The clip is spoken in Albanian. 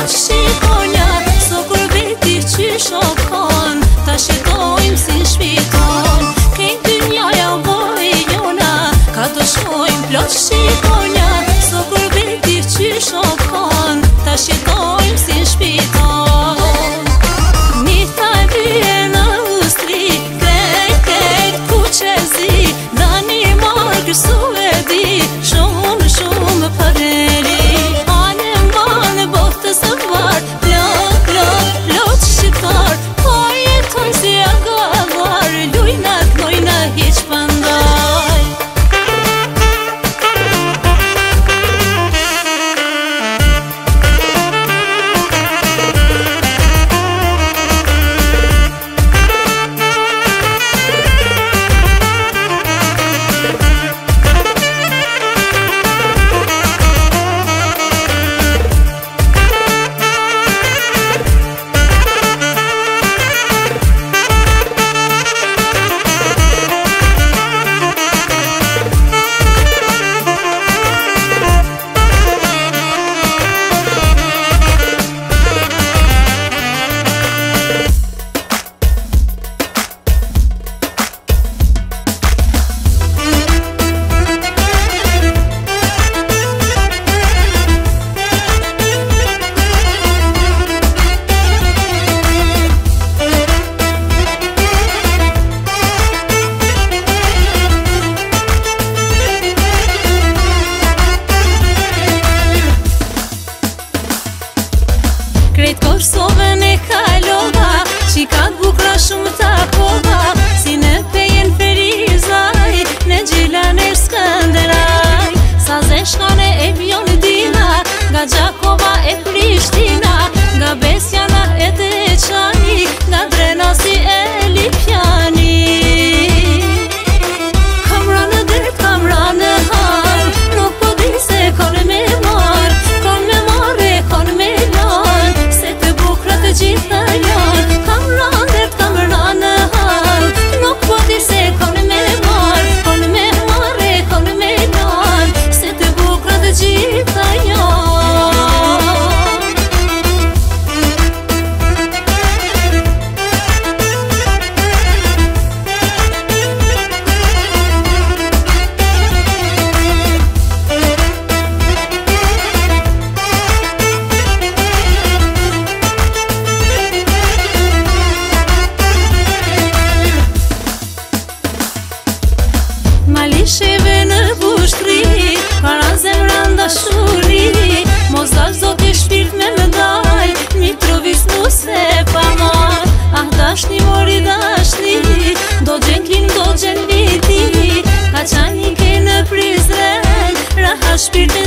plot shqiponja, so kur veti që shokon, ta shitojmë si shpiton. Kejt dynjaja u boj jona, ka të shkojmë plot shqiponja, so kur veti që shokon, ta shitojmë si shpiton. Nita e bje në ustri, krejt ku qezi, dani marrë kësu e di, shumë përreri. Anem banë boftës e varë, plot shqiptar, po jeton si agavar, lujna hiq pëndaj. Krejt Kosovën e kalova, qikat bukra shumë takova, si në pejen Ferizaj, në Gjilan e Skënderaj. Sa zeshkane e Bjondina, nga Gjakova e Prishtina, nga Besjana e Deçani, nga Drena si e Lipjani. Kam ranë dret, kam ranë hal, nuk po di se kone me marë, kon me marë e kon me lanë, se të bukra të gjitha janë. Kam ranë dret, kam ranë hal, nuk po di se kone me marë, kon me marë e kon me lanë, se të bukra të gjitha janë. Malisheve në pushtri, para zemran dashuri, mos dal zoti shpirt me medal, Mitrovic nuse pa mar. Ah dashni mori dashni, do gjenkin do gjen viti, ka qani ke në Prizren, raha shpirt